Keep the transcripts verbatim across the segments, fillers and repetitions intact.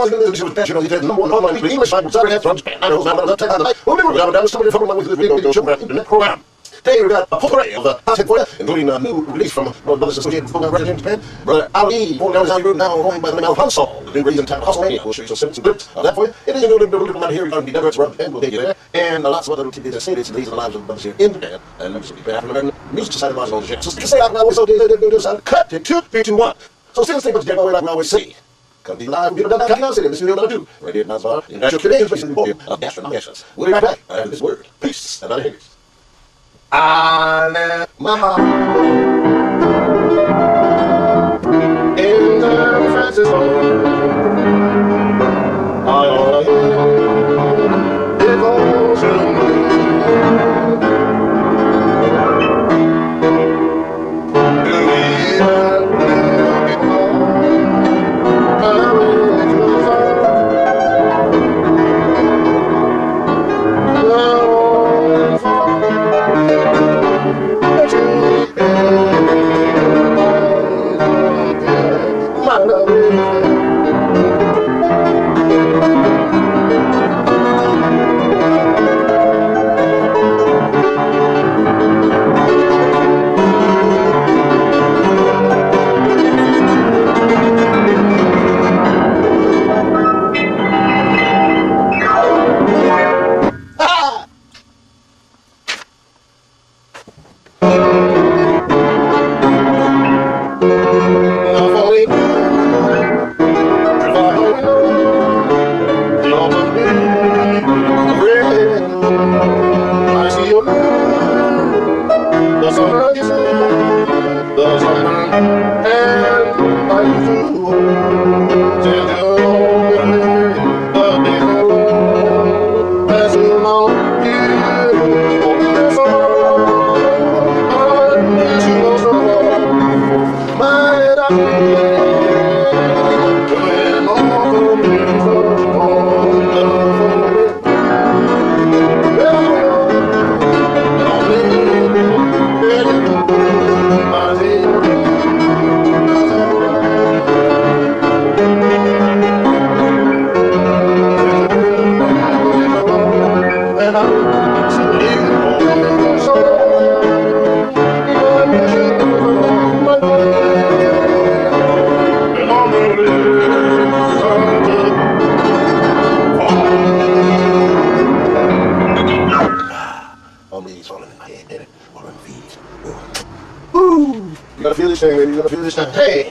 was going to do was you know, he said, number one online weekly English site, Saturday after from Japan. I know, I'm not taking tonight. Well, we're going to have somebody from my weekly video show internet program. Today we've got a potpourri of uh, content for you, including a new release from Brother Brothers Associated with Program Resident in Japan, Brother Ali, born down as how you now going by the name of Alfonso, the new release in town, Hustlemania. We'll show you some snippets and clips of that for you. It is a little bit of here regarding the Democrats rub, and we'll take you there, and uh, lots of other tidbits and snippets. These are the lives of brothers here in Japan, and members of the African American Music Society of Los Angeles. So say out now, so do cut in two, three, two, one. So still stay with the like we always say. Come be live, people don't come city. This is the other two. Right here at Nazbar, in National Today's place in the podium of gastronomic excellence. We'll be right back after this word. Peace. And I I left my heart in San Francisco. I love devotion. You gotta feel this thing, baby. You gotta feel this thing. Hey!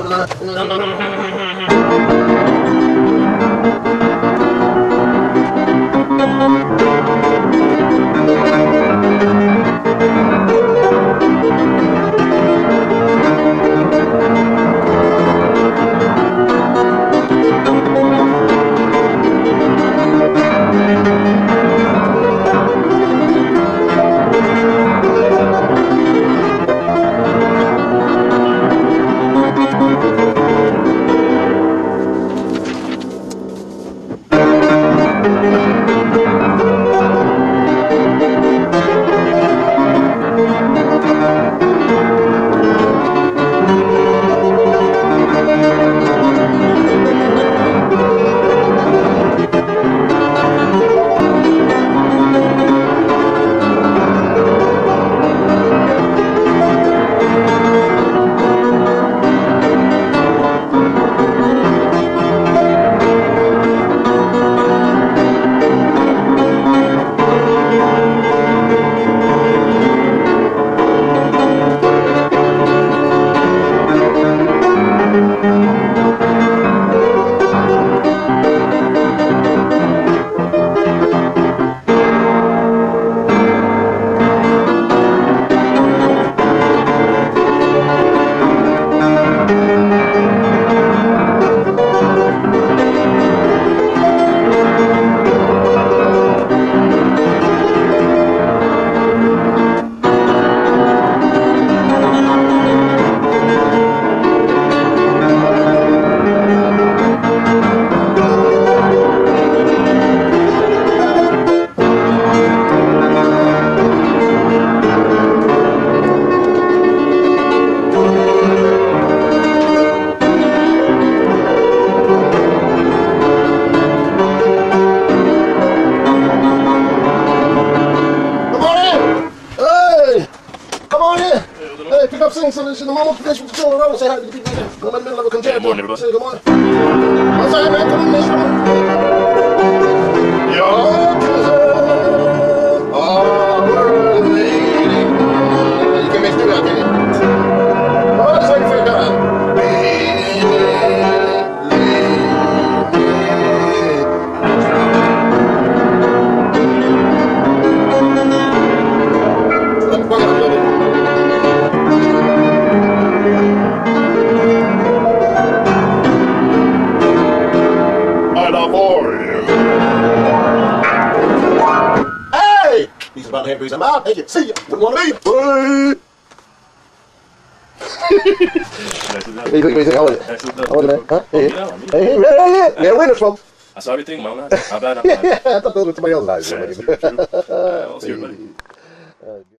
Sing some of this in the moment. This was control around and say hi to the people. I'm in the middle of a concert. Good morning, everybody. Say good morning. I'm sorry, man. Come in, man. Come on. Your kisses are waiting. You can make it out, can you? Oh, that's how you feel God. He's about to have I'm out. Thank you. See ya. Wouldn't want to be. Bye. What do you think? How was it? How was it, man? Huh? Hey, hey, hey, yeah, yeah. We had winners, folks. I saw everything, man. How bad? Yeah, I thought those were somebody else's eyes. Yeah, true, true. Uh, I'll see you, buddy.